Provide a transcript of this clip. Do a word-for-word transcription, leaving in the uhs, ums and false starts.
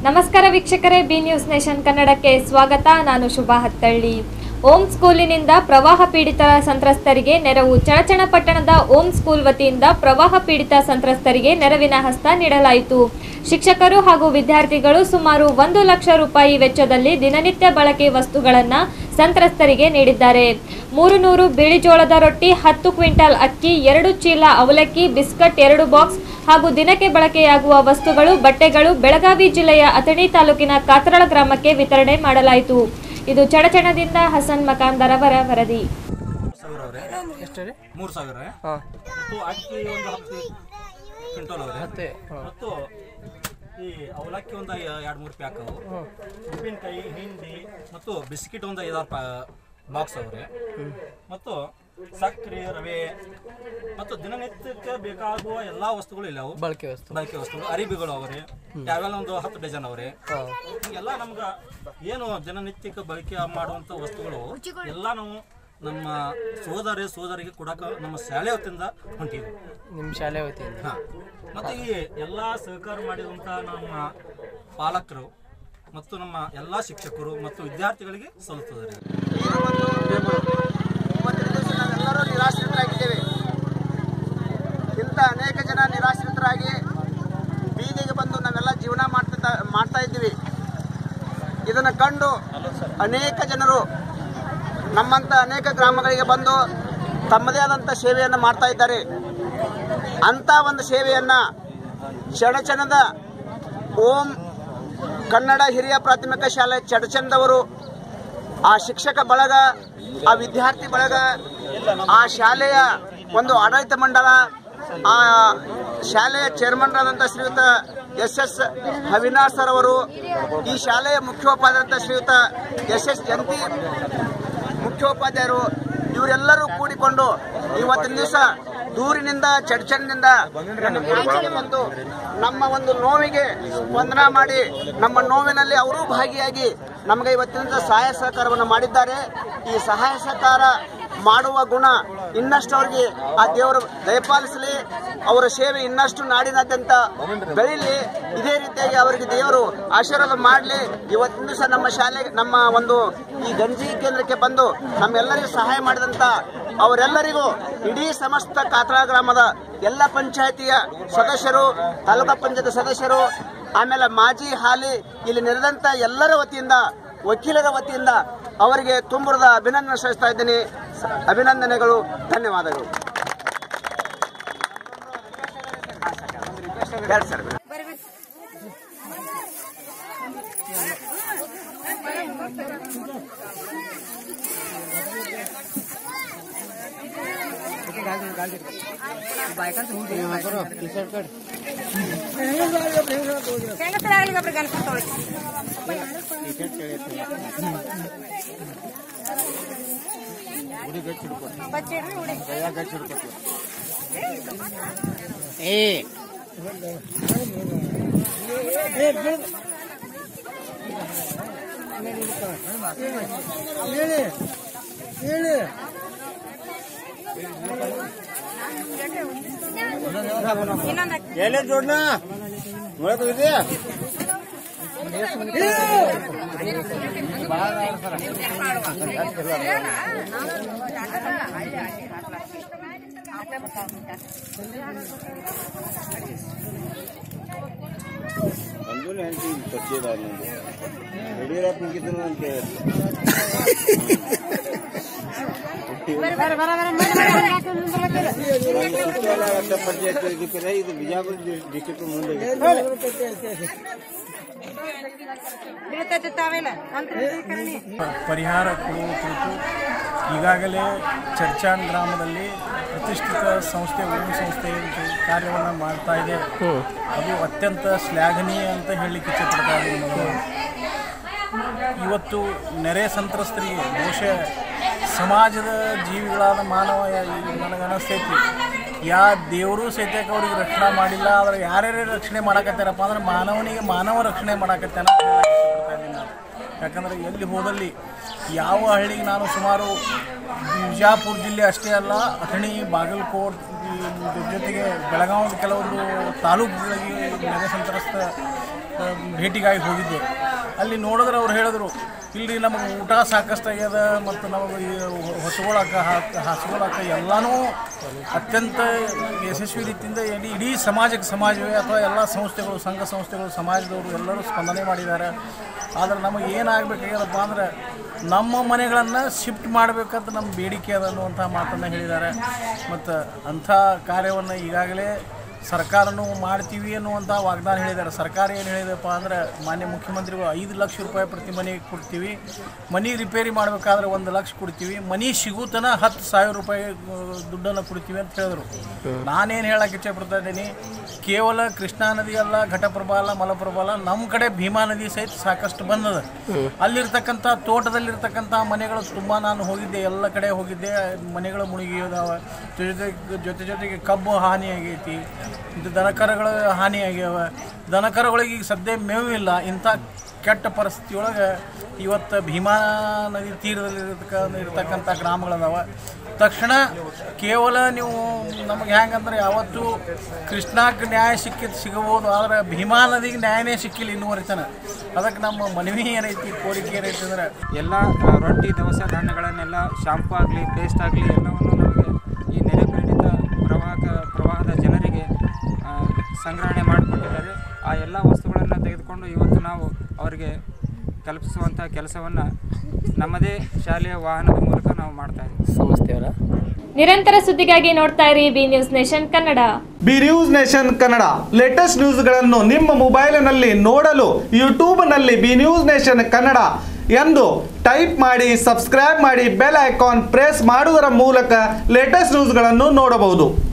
ನಮಸ್ಕಾರ ವೀಕ್ಷಕರೇ, B news nation ಕನ್ನಡಕ್ಕೆ ಸ್ವಾಗತ. ನಾನು ಶುಭಾ ಹತ್ತಳ್ಳಿ. ಓಂ ಸ್ಕೂಲಿನಿಂದ ಪ್ರವಾಹ ಪೀಡಿತ ಸಂತ್ರಸ್ತರಿಗೆ ನೆರವು. ಚಡಚಣ ಪಟ್ಟಣದ ಓಂ ಸ್ಕೂಲ್ ವತಿಯಿಂದ ಪ್ರವಾಹ ಪೀಡಿತ ಸಂತ್ರಸ್ತರಿಗೆ ನೆರವಿನ ಹಸ್ತ ನೀಡಲಾಯಿತು. ಶಿಕ್ಷಕರು ಹಾಗೂ ವಿದ್ಯಾರ್ಥಿಗಳು ಸುಮಾರು ಒಂದು ಲಕ್ಷ ರೂಪಾಯಿ ವೆಚ್ಚದಲ್ಲಿ ದಿನನಿತ್ಯ ಬಳಕೆ ವಸ್ತುಗಳನ್ನು ಸಂತ್ರಸ್ತರಿಗೆ ನೀಡಿದ್ದಾರೆ. ಮೂರು ನೂರು ಬಿಳಿ ಜೋಳದ ರೊಟ್ಟಿ, ಹತ್ತು ಕ್ವಿಂಟಲ್ ಅಕ್ಕಿ, ಎರಡು ಚೀಲ ಅವಲಕ್ಕಿ, ಬಿಸ್ಕಟ್ ಎರಡು ಬಾಕ್ಸ್ ಹಾಗೂ ದಿನಕ್ಕೆ ಬಳಕೆಯಾಗುವ ವಸ್ತುಗಳು, ಬಟ್ಟೆಗಳು ಬೆಳಗಾವಿ ಜಿಲ್ಲೆಯ ಅಥಣಿ ತಾಲೂಕಿನ ಕಾತರಳ ಗ್ರಾಮಕ್ಕೆ ವಿತರಣೆ ಮಾಡಲಾಯಿತು. ಇದು ಚಡಚಣದಿಂದ ಹಸನ್ ಮಕಾಂದರ್ ಅವರ ವರದಿ. ಮೂರು ಸಾವಿರ ಮತ್ತು ಅಕ್ಕಿ ಒಂದು ಹತ್ತು ಕ್ವಿಂಟಲ್ ಅವರೇ ಮತ್ತು ಈ ಅವಲಕ್ಕಿ ಒಂದು ಎರಡು ಮೂರು ಪ್ಯಾಕ್ ಅವು, ಉಪ್ಪಿನಕಾಯಿ, ಹಿಂಡಿ ಮತ್ತು ಬಿಸ್ಕಿಟ್ ಒಂದು ಐದಾರು ಪಾ ಬಾಕ್ಸ್ ಅವರೇ ಮತ್ತು ಸಕ್ಕರೆ, ರವೆ ಮತ್ತು ದಿನನಿತ್ಯಕ್ಕೆ ಬೇಕಾಗುವ ಎಲ್ಲಾ ವಸ್ತುಗಳು ಇಲ್ಲ. ಅವು ಬಳಕೆ ವಸ್ತು ಬಳಕೆ ವಸ್ತುಗಳು ಅರಿಬಿಗಳು ಅವರೇ ಯಾವೆಲ್ಲ ಒಂದು ಹತ್ತು ಡಜನ್ ಅವರೇ. ಎಲ್ಲ ನಮ್ಗೆ ಏನು ದಿನನಿತ್ಯಕ್ಕೆ ಬಳಕೆ ಮಾಡುವಂಥ ವಸ್ತುಗಳು ಎಲ್ಲ ನಾವು ನಮ್ಮ ಸೋದರಿ ಸೋದರಿಗೆ ಕೊಡಕ ನಮ್ಮ ಶಾಲೆ ವತಿಯಿಂದ ಹೊಂಟಿದ್ವಿ. ನಿಮ್ಮ ಶಾಲೆ ವತಿಯಿಂದ ಹಾಂ ಮತ್ತು ಈ ಎಲ್ಲ ಸಹಕಾರ ಮಾಡಿದಂಥ ನಮ್ಮ ಪಾಲಕರು ಮತ್ತು ನಮ್ಮ ಎಲ್ಲ ಶಿಕ್ಷಕರು ಮತ್ತು ವಿದ್ಯಾರ್ಥಿಗಳಿಗೆ ಸಲ್ಲುತ್ತದೆ. ನಾವೆಲ್ಲರೂ ನಿರಾಶ್ರಿತರಾಗಿದ್ದೇವೆ. ಇಂಥ ಅನೇಕ ಜನ ನಿರಾಶ್ರಿತರಾಗಿ ಬೀದಿಗೆ ಬಂದು ನಾವೆಲ್ಲ ಜೀವನ ಮಾಡ್ತಾ ಮಾಡ್ತಾ ಇದ್ದೀವಿ. ಇದನ್ನು ಕಂಡು ಅನೇಕ ಜನರು ನಮ್ಮಂಥ ಅನೇಕ ಗ್ರಾಮಗಳಿಗೆ ಬಂದು ತಮ್ಮದೇ ಆದಂಥ ಸೇವೆಯನ್ನು ಮಾಡ್ತಾ ಇದ್ದಾರೆ. ಅಂಥ ಒಂದು ಸೇವೆಯನ್ನು ಚಡಚಣದ ಓಂ ಕನ್ನಡ ಹಿರಿಯ ಪ್ರಾಥಮಿಕ ಶಾಲೆ ಚಡಚಣದವರು, ಆ ಶಿಕ್ಷಕ ಬಳಗ, ಆ ವಿದ್ಯಾರ್ಥಿ ಬಳಗ, ಆ ಶಾಲೆಯ ಒಂದು ಆಡಳಿತ ಮಂಡಳ, ಆ ಶಾಲೆಯ ಚೇರ್ಮನ್ ಆದಂಥ ಶ್ರೀಯುತ ಎಸ್ ಎಸ್ ಅವಿನಾಶ್ ಸರ್ ಅವರು, ಈ ಶಾಲೆಯ ಮುಖ್ಯೋಪಾಧ್ಯಾಯರಂಥ ಶ್ರೀಯುತ ಎಸ್ ಎಸ್ ಜಂತಿ ಮುಖ್ಯೋಪಾಧ್ಯಾಯರು, ಇವರೆಲ್ಲರೂ ಕೂಡಿಕೊಂಡು ಇವತ್ತಿನ ದಿವಸ ದೂರಿನಿಂದ ಚಡಚಣದಿಂದ ಬಂದು ನಮ್ಮ ಒಂದು ನೋವಿಗೆ ಸ್ಪಂದನ ಮಾಡಿ ನಮ್ಮ ನೋವಿನಲ್ಲಿ ಅವರೂ ಭಾಗಿಯಾಗಿ ನಮಗೆ ಇವತ್ತಿನ ಸಹಾಯ ಸಹಕಾರವನ್ನು ಮಾಡಿದ್ದಾರೆ. ಈ ಸಹಾಯ ಸಹಕಾರ ಮಾಡುವ ಗುಣ ಇನ್ನಷ್ಟು ಅವರಿಗೆ ಆ ದೇವರು ದಯಪಾಲಿಸಲಿ. ಅವರ ಸೇವೆ ಇನ್ನಷ್ಟು ನಾಡಿನಾದ್ಯಂತ ಬೆಳೀಲಿ. ಇದೇ ರೀತಿಯಾಗಿ ಅವರಿಗೆ ದೇವರು ಆಶೀರ್ವಾದ ಮಾಡಲಿ. ಇವತ್ತಿನ ದಿವಸ ನಮ್ಮ ಶಾಲೆ, ನಮ್ಮ ಒಂದು ಈ ಗಂಜಿ ಕೇಂದ್ರಕ್ಕೆ ಬಂದು ನಮ್ಮೆಲ್ಲರಿಗೂ ಸಹಾಯ ಮಾಡಿದಂಥ ಅವರೆಲ್ಲರಿಗೂ, ಇಡೀ ಸಮಸ್ತ ಕಾತರಳ ಗ್ರಾಮದ ಎಲ್ಲ ಪಂಚಾಯತಿಯ ಸದಸ್ಯರು, ತಾಲೂಕಾ ಪಂಚಾಯತ್ ಸದಸ್ಯರು, ಆಮೇಲೆ ಮಾಜಿ ಹಾಲಿ ಇಲ್ಲಿ ನೆರೆದಂಥ ಎಲ್ಲರ ವತಿಯಿಂದ, ವಕೀಲರ ವತಿಯಿಂದ ಅವರಿಗೆ ತುಂಬುರದ ಅಭಿನಂದನೆ ಸಲ್ಲಿಸ್ತಾ ಇದ್ದೀನಿ. ಅಭಿನಂದನೆಗಳು, ಧನ್ಯವಾದಗಳು. ಸರ್ ಏ ಏನೇ ಜೋಡ್ನ ನೋಡೋದಿದೆ. ಒಂದು ಹೆಂಡತಿ ಪರಿಚಯದ ಯಡಿಯೂರಪ್ಪ ಮುಗಿದ್ರು ಅಂತ ಪರಿಚಯ. ಇದು ಬಿಜಾಪುರ ಡಿಸ್ಟ್ರಿಕ್ಟ್ ಮುಂದೆ ಪರಿಹಾರ ಕೊಡುವ ಕುರಿತು ಈಗಾಗಲೇ ಚಡಚಣ ಗ್ರಾಮದಲ್ಲಿ ಪ್ರತಿಷ್ಠಿತ ಸಂಸ್ಥೆ ಓಂ ಸಂಸ್ಥೆ ಕಾರ್ಯವನ್ನು ಮಾಡ್ತಾ ಇದೆ. ಅದು ಅತ್ಯಂತ ಶ್ಲಾಘನೀಯ ಅಂತ ಹೇಳಲಿಕ್ಕೆ ಇಚ್ಛೆಪಡ್ತಾ ಇದ್ದೀನಿ. ಇವತ್ತು ನೆರೆ ಸಂತ್ರಸ್ತರಿಗೆ ಬಹುಶಃ ಸಮಾಜದ ಜೀವಿಗಳಾದ ಮಾನವ ನನಗನಿಸ್ತೈತಿ, ಯಾ ದೇವರು ಸಹಿತಕ್ಕೆ ಅವ್ರಿಗೆ ರಕ್ಷಣೆ ಮಾಡಿಲ್ಲ. ಆದರೆ ಯಾರ್ಯಾರು ರಕ್ಷಣೆ ಮಾಡಕತ್ತಾರಪ್ಪ ಅಂದ್ರೆ ಮಾನವನಿಗೆ ಮಾನವ ರಕ್ಷಣೆ ಮಾಡಕತ್ತಾನ ಅಂತ ಹೇಳಕ್ಕೆ ಇಷ್ಟಪಡ್ತಾ ಇದ್ದೀನಿ ನಾನು. ಯಾಕಂದರೆ ಎಲ್ಲಿ ಹೋದಲ್ಲಿ ಯಾವ ಹಳ್ಳಿಗೆ ನಾನು ಸುಮಾರು ಬಿಜಾಪುರ ಜಿಲ್ಲೆ ಅಷ್ಟೇ ಅಲ್ಲ, ಅಥಣಿ, ಬಾಗಲಕೋಟ್ ಜೊತೆಗೆ ಬೆಳಗಾವಿ ಕೆಲವೊಂದು ತಾಲೂಕುಗಳಿಗೆ ನೆರೆ ಸಂತ್ರಸ್ತ ಭೇಟಿಗಾಗಿ ಹೋಗಿದ್ದೆ. ಅಲ್ಲಿ ನೋಡಿದ್ರೆ ಅವ್ರು ಹೇಳಿದ್ರು, ಇಲ್ಲಿ ನಮಗೆ ಊಟ ಸಾಕಷ್ಟು ಆಗ್ಯದ ಮತ್ತು ನಮಗೆ ಹೊಸಗೊಳಕ್ಕೆ ಹಾಸ್ಕೊಳಕ್ಕೆ ಎಲ್ಲನೂ ಅತ್ಯಂತ ಯಶಸ್ವಿ ರೀತಿಯಿಂದ ಇಡೀ ಇಡೀ ಸಮಾಜಕ್ಕೆ ಸಮಾಜವೇ ಅಥವಾ ಎಲ್ಲ ಸಂಸ್ಥೆಗಳು ಸಂಘ ಸಂಸ್ಥೆಗಳು ಸಮಾಜದವರು ಎಲ್ಲರೂ ಸ್ಪಂದನೆ ಮಾಡಿದ್ದಾರೆ. ಆದರೆ ನಮಗೆ ಏನಾಗಬೇಕಾಗ್ಯದಪ್ಪ ಅಂದರೆ ನಮ್ಮ ಮನೆಗಳನ್ನು ಶಿಫ್ಟ್ ಮಾಡಬೇಕಂತ ನಮ್ಮ ಬೇಡಿಕೆ ಅದ ಅನ್ನುವಂಥ ಮಾತನ್ನು ಹೇಳಿದ್ದಾರೆ. ಮತ್ತು ಅಂಥ ಕಾರ್ಯವನ್ನು ಈಗಾಗಲೇ ಸರ್ಕಾರನೂ ಮಾಡ್ತೀವಿ ಅನ್ನುವಂಥ ವಾಗ್ದಾನ ಹೇಳಿದ್ದಾರೆ. ಸರ್ಕಾರ ಏನು ಹೇಳಿದಪ್ಪ ಅಂದರೆ ಮಾನ್ಯ ಮುಖ್ಯಮಂತ್ರಿಗಳು ಐದು ಲಕ್ಷ ರೂಪಾಯಿ ಪ್ರತಿ ಮನೆಗೆ ಕೊಡ್ತೀವಿ, ಮನೆ ರಿಪೇರಿ ಮಾಡಬೇಕಾದ್ರೆ ಒಂದು ಲಕ್ಷ ಕೊಡ್ತೀವಿ, ಮನೆ ಸಿಗುತ್ತನ ಹತ್ತು ಸಾವಿರ ರೂಪಾಯಿ ದುಡ್ಡನ್ನು ಕೊಡ್ತೀವಿ ಅಂತ ಹೇಳಿದ್ರು. ನಾನೇನು ಹೇಳಕ್ಕೆ ಇಚ್ಛೆಪಡ್ತಾ ಇದ್ದೀನಿ, ಕೇವಲ ಕೃಷ್ಣಾ ನದಿ ಅಲ್ಲ, ಘಟಪ್ರಭಾ ಅಲ್ಲ, ಮಲಪ್ರಭಾ ಅಲ್ಲ, ನಮ್ಮ ಕಡೆ ಭೀಮಾ ನದಿ ಸಹಿತ ಸಾಕಷ್ಟು ಬಂದದ. ಅಲ್ಲಿರ್ತಕ್ಕಂಥ ತೋಟದಲ್ಲಿರ್ತಕ್ಕಂಥ ಮನೆಗಳು ತುಂಬ ನಾನು ಹೋಗಿದ್ದೆ, ಎಲ್ಲ ಕಡೆ ಹೋಗಿದ್ದೆ, ಮನೆಗಳು ಮುಳುಗಿದಾವೆ. ಜೊತೆ ಜೊತೆ ಜೊತೆಗೆ ಕಬ್ಬು ಹಾನಿಯಾಗೈತಿ, ಇದು ದನಕರಗಳ ಹಾನಿಯಾಗ್ಯಾವ. ದನಕರಗಳಿಗೆ ಈಗ ಸದ್ಯ ಮೇವು ಇಲ್ಲ. ಇಂಥ ಕೆಟ್ಟ ಪರಿಸ್ಥಿತಿಯೊಳಗೆ ಇವತ್ತು ಭೀಮಾ ನದಿ ತೀರದಲ್ಲಿ ಇರ್ತಕ್ಕಂಥ ಗ್ರಾಮಗಳದಾವ. ತಕ್ಷಣ ಕೇವಲ ನೀವು ನಮಗೆ ಹೆಂಗಂದ್ರೆ ಯಾವತ್ತೂ ಕೃಷ್ಣಾಕ್ಕೆ ನ್ಯಾಯ ಸಿಕ್ಕಿದ್ದು ಸಿಗಬಹುದು, ಆದರೆ ಭೀಮಾ ನದಿಗೆ ನ್ಯಾಯನೇ ಸಿಕ್ಕಿಲ್ಲ ಇನ್ನೂವರೆತನ. ಅದಕ್ಕೆ ನಮ್ಮ ಮನವಿ ಏನೈತಿ, ಕೋರಿಕೆ ಏನೈತಿ ಅಂದರೆ ಎಲ್ಲ ರೊಟ್ಟಿ ದವಸ ಧಾನ್ಯಗಳನ್ನೆಲ್ಲ ಶಾಂಪು ಆಗಲಿ, ಪೇಸ್ಟ್ ಆಗಲಿ ಎಲ್ಲವನ್ನು ನಮಗೆ ಈ ನೆರೆ ಪೀಡಿತ ಪ್ರವಾಹ ಪ್ರವಾಹದ ಜನರಿಗೆ ಸಂಗ್ರಹಣೆ ಮಾಡಿಕೊಟ್ಟಿದ್ದಾರೆ. ಆ ಎಲ್ಲ ವಸ್ತುಗಳನ್ನು ತೆಗೆದುಕೊಂಡು ಇವತ್ತು ನಾವು ಅವರಿಗೆ ತಲುಪಿಸುವಂಥ ಕೆಲಸವನ್ನು ನಮ್ಮದೇ ಶಾಲೆಯ ವಾಹನದ ಮೂಲಕ ನಾವು ಮಾಡ್ತಾ ಇದ್ದೀವಿ. ಸಂಸ್ಥೆಯವರ ನಿರಂತರ ಸುದ್ದಿಗಾಗಿ ನೋಡ್ತಾ ಇರಿ B news nation Kannada. B news nation Kannada latest ನ್ಯೂಸ್ಗಳನ್ನು ನಿಮ್ಮ ಮೊಬೈಲಿನಲ್ಲಿ ನೋಡಲು ಯೂಟ್ಯೂಬ್ನಲ್ಲಿ ಬಿ ನ್ಯೂಸ್ ನೇಷನ್ ಕನ್ನಡ ಎಂದು ಟೈಪ್ ಮಾಡಿ ಸಬ್ಸ್ಕ್ರೈಬ್ ಮಾಡಿ ಬೆಲ್ ಐಕಾನ್ ಪ್ರೆಸ್ ಮಾಡುವುದರ ಮೂಲಕ ಲೇಟೆಸ್ಟ್ ನ್ಯೂಸ್ಗಳನ್ನು ನೋಡಬಹುದು.